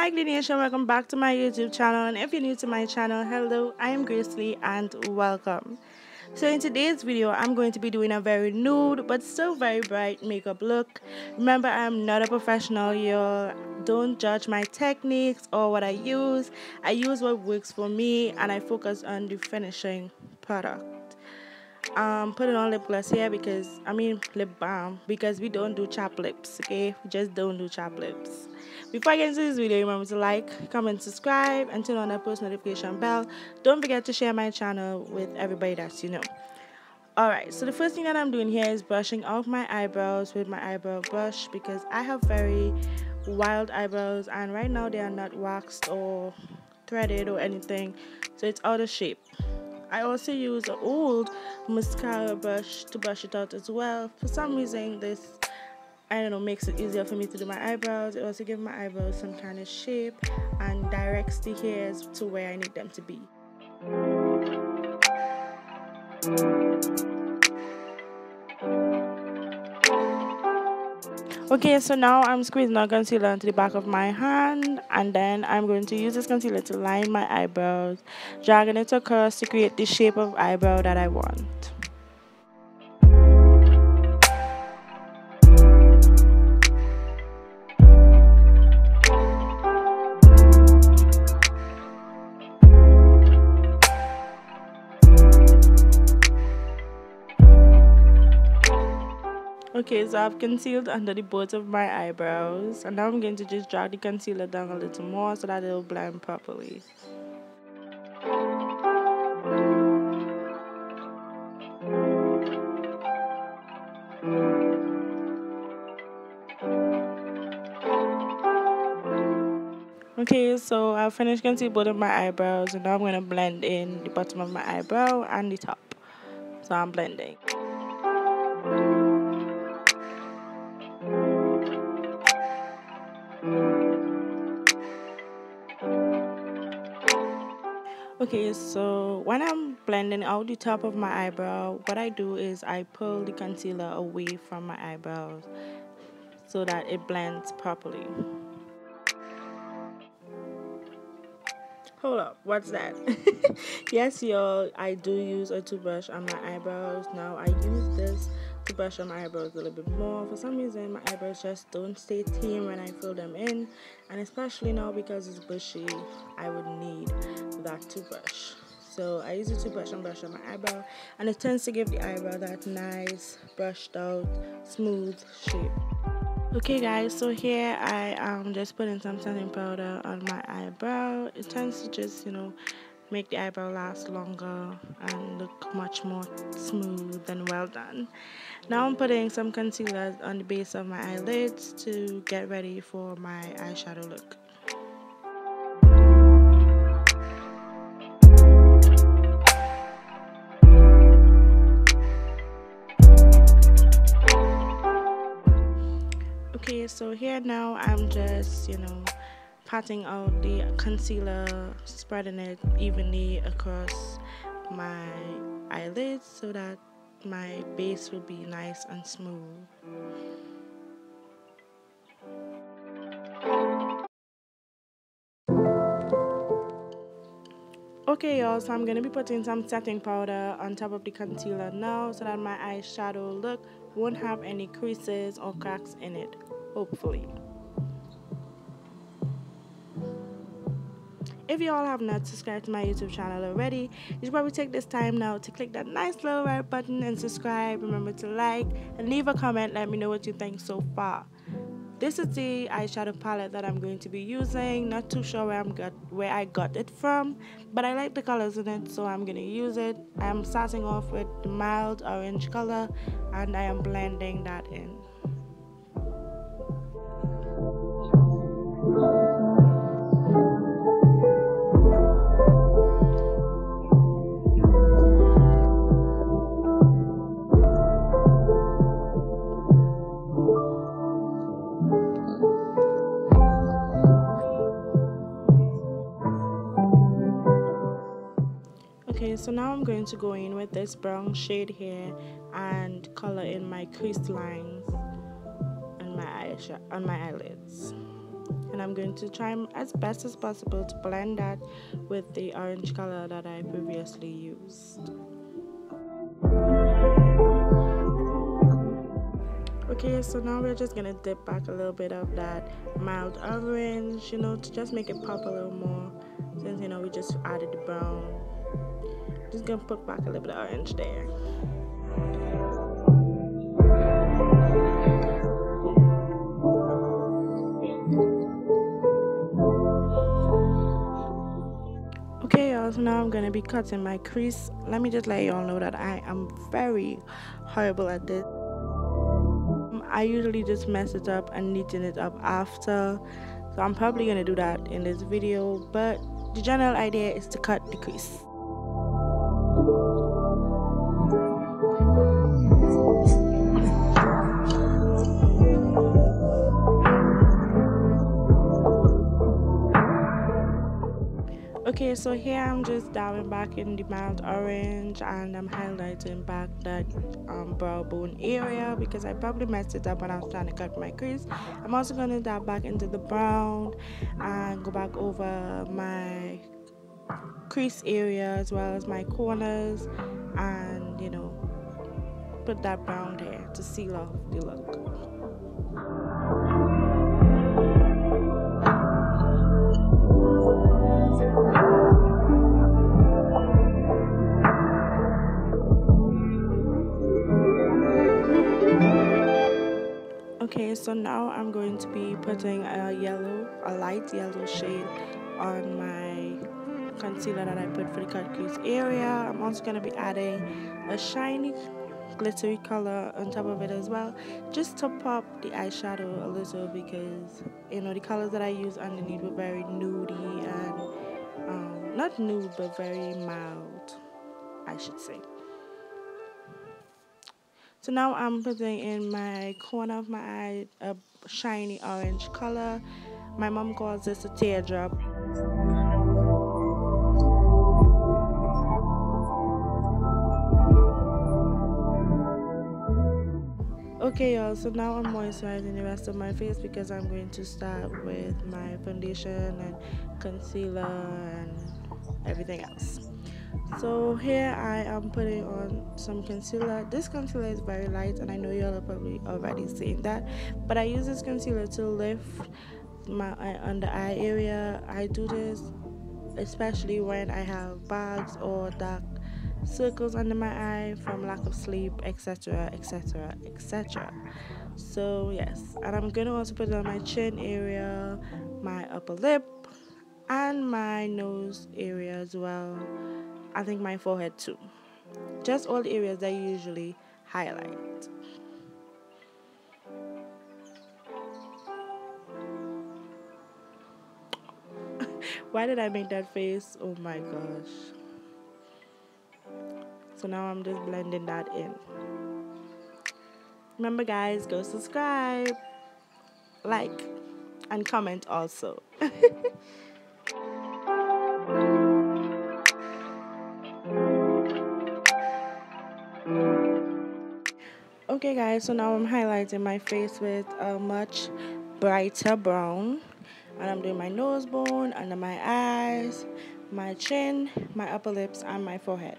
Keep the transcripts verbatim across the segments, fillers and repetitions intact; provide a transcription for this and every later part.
Hi Glee Nation, welcome back to my YouTube channel, and if you're new to my channel, hello, I am Grace Lee and welcome. So in today's video, I'm going to be doing a very nude but still very bright makeup look. Remember, I'm not a professional, y'all. Don't judge my techniques or what I use. I use what works for me and I focus on the finishing product. Um, putting on lip gloss here because, I mean lip balm, because we don't do chap lips, okay? We just don't do chap lips. Before I get into this video, remember to like, comment, subscribe, and turn on that post notification bell. Don't forget to share my channel with everybody that you know. Alright, so the first thing that I'm doing here is brushing out my eyebrows with my eyebrow brush because I have very wild eyebrows and right now they are not waxed or threaded or anything, so it's out of shape. I also use an old mascara brush to brush it out as well. For some reason, this, I don't know, makes it easier for me to do my eyebrows. It also gives my eyebrows some kind of shape and directs the hairs to where I need them to be. Okay, so now I'm squeezing out concealer onto the back of my hand, and then I'm going to use this concealer to line my eyebrows, dragging it across to create the shape of eyebrow that I want. Okay, so I've concealed under the both of my eyebrows, and now I'm going to just drag the concealer down a little more so that it will blend properly. Okay, so I've finished concealing both of my eyebrows, and now I'm going to blend in the bottom of my eyebrow and the top. So I'm blending. Okay, so when I'm blending out the top of my eyebrow, what I do is I pull the concealer away from my eyebrows so that it blends properly. Hold up, what's that? Yes, y'all, I do use a toothbrush on my eyebrows. Now, I use this to brush on my eyebrows a little bit more. For some reason, my eyebrows just don't stay tame when I fill them in. And especially now because it's bushy, I would need that toothbrush. So I use a toothbrush and brush on my eyebrow. And it tends to give the eyebrow that nice, brushed out, smooth shape. Okay guys, so here I am just putting some setting powder on my eyebrow. It tends to just, you know, make the eyebrow last longer and look much more smooth and well done. Now I'm putting some concealer on the base of my eyelids to get ready for my eyeshadow look. Okay, so here now I'm just, you know, patting out the concealer, spreading it evenly across my eyelids so that my base will be nice and smooth. Okay y'all, so I'm going to be putting some setting powder on top of the concealer now so that my eyeshadow look won't have any creases or cracks in it, hopefully. If you all have not subscribed to my YouTube channel already, you should probably take this time now to click that nice little red button and subscribe. Remember to like and leave a comment, let me know what you think so far. This is the eyeshadow palette that I'm going to be using. Not too sure where I'm got where I got it from, but I like the colors in it, so I'm gonna use it. I'm starting off with the mild orange color, and I am blending that in. Okay, so now I'm going to go in with this brown shade here and color in my creased lines on my eye on my eyelids. and I'm going to try as best as possible to blend that with the orange color that I previously used. Okay, so now we're just gonna dip back a little bit of that mild orange, you know, to just make it pop a little more, since, you know, we just added the brown. Just gonna put back a little bit of orange there. Okay, y'all, so now I'm gonna be cutting my crease. Let me just let y'all know that I am very horrible at this. I usually just mess it up and neaten it up after, so I'm probably gonna do that in this video, but the general idea is to cut the crease. Okay, so here I'm just dabbing back in the mild orange and I'm highlighting back that um, brow bone area because I probably messed it up when I was trying to cut my crease. I'm also going to dab back into the brown and go back over my crease area as well as my corners, and, you know, put that brown there to seal off the look. Okay, so now I'm going to be putting a yellow, a light yellow shade on my concealer that I put for the cut crease area. I'm also going to be adding a shiny glittery color on top of it as well, just to pop the eyeshadow a little, because, you know, the colors that I use underneath were very nudie and um, not nude but very mild, I should say. So now I'm putting in my corner of my eye a shiny orange color. My mom calls this a teardrop. Okay, y'all, so now I'm moisturizing the rest of my face because I'm going to start with my foundation and concealer and everything else. So here I am putting on some concealer. This concealer is very light and I know y'all are probably already seeing that, but I use this concealer to lift my eye, under eye area. I do this especially when I have bags or dark circles under my eye from lack of sleep, etc, etc, etc. So yes, and I'm going to also put it on my chin area, my upper lip, and my nose area as well. I think my forehead too. Just all the areas that I usually highlight. Why did I make that face? Oh my gosh. So now I'm just blending that in. Remember, guys, go subscribe, like, and comment also. Okay, guys, so now I'm highlighting my face with a much brighter brown, and I'm doing my nose bone, under my eyes, my chin, my upper lips, and my forehead.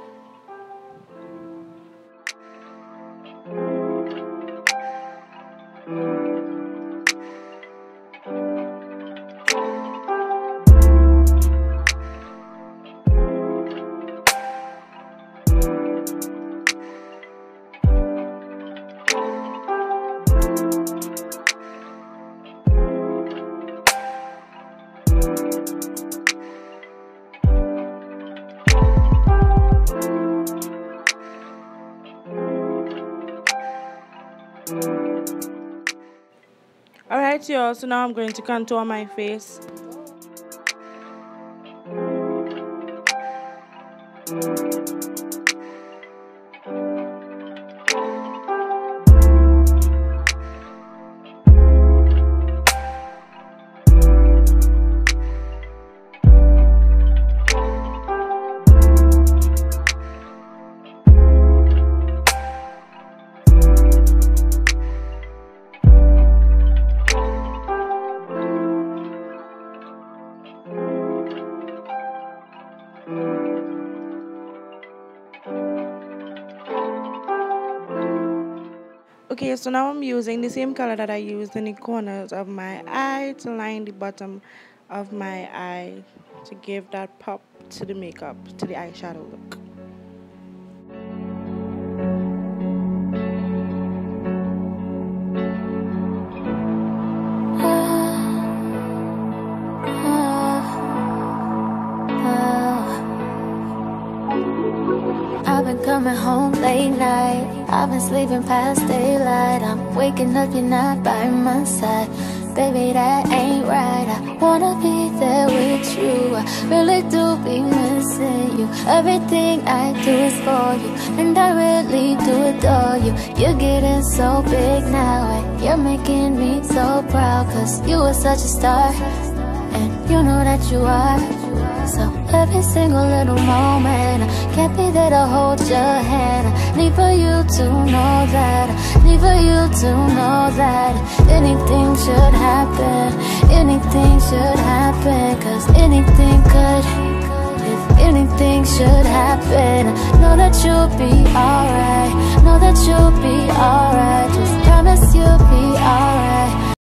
Alright, y'all, so now I'm going to contour my face. Okay, so now I'm using the same color that I used in the corners of my eye to line the bottom of my eye to give that pop to the makeup, to the eyeshadow look. I've been coming home late night, I've been sleeping past daylight. I'm waking up, you're not by my side. Baby, that ain't right. I wanna be there with you, I really do be missing you. Everything I do is for you, and I really do adore you. You're getting so big now, and you're making me so proud. Cause you are such a star, and you know that you are. So every single little moment, I can't be there to hold your hand. I need for you to know that, I need for you to know that anything should happen, anything should happen. Cause anything could, if anything should happen. Know that you'll be alright, know that you'll be alright. Just promise you'll be alright.